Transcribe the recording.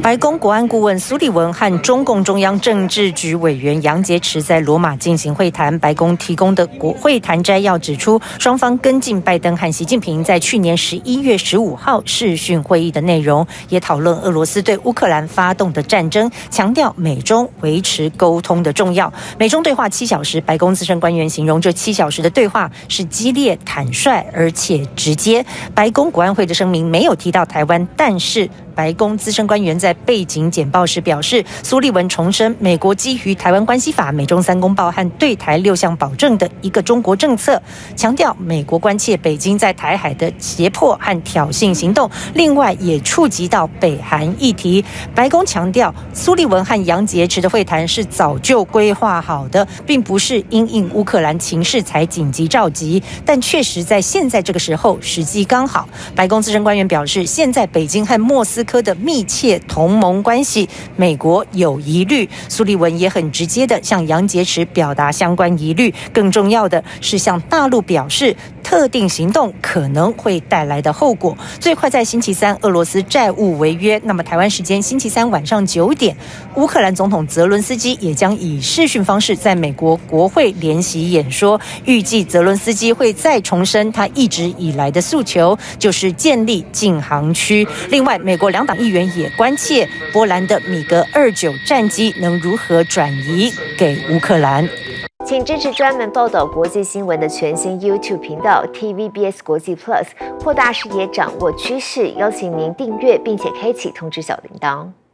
白宫国安顾问苏利文和中共中央政治局委员杨洁篪在罗马进行会谈。白宫提供的国会谈摘要指出，双方跟进拜登和习近平在去年11月15号视讯会议的内容，也讨论俄罗斯对乌克兰发动的战争，强调美中维持沟通的重要。美中对话7小时，白宫资深官员形容这7小时的对话是激烈、坦率而且直接。白宫国安会的声明没有提到台湾，但是白宫资深官员在背景简报时表示，苏利文重申美国基于《台湾关系法》、美中3公报和对台6项保证的一个中国政策，强调美国关切北京在台海的胁迫和挑衅行动，另外也触及到北韩议题。白宫强调，苏利文和杨洁篪的会谈是早就规划好的，并不是因应乌克兰情势才紧急召集，但确实在现在这个时候时机刚好。白宫资深官员表示，现在北京和莫斯科的密切同盟关系，美国有疑虑。苏利文也很直接的向杨洁篪表达相关疑虑，更重要的是向大陆表示特定行动可能会带来的后果。最快在星期三，俄罗斯债务违约，那么台湾时间星期三晚上9点，乌克兰总统泽伦斯基也将以视讯方式在美国国会联席演说。预计泽伦斯基会再重申他一直以来的诉求，就是建立禁航区。另外，美国2党议员也关切波兰的米格29战机能如何转移给乌克兰。 请支持专门报道国际新闻的全新 YouTube 频道 TVBS 国际 Plus， 扩大视野，掌握趋势。邀请您订阅并且开启通知小铃铛。